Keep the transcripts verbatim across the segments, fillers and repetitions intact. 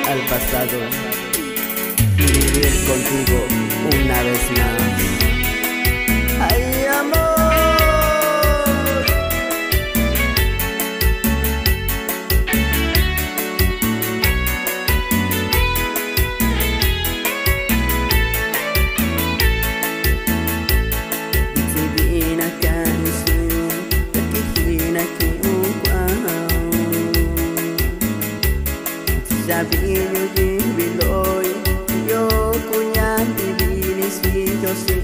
al pasado y vivir contigo una vez más. Ay, amor. Sabi ni biloy yo kunya tibini si Jose.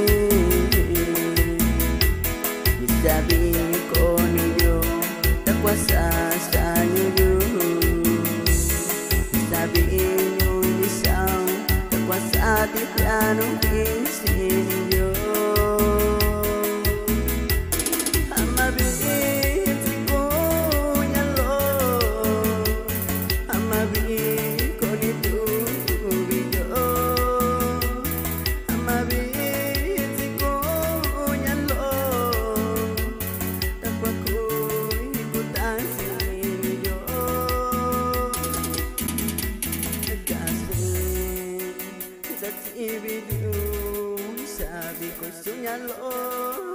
Sabi ko niyo takwasa sa niyo. Sabi niyo isaw takwasa di piano niyo. Sabi ko sunyalo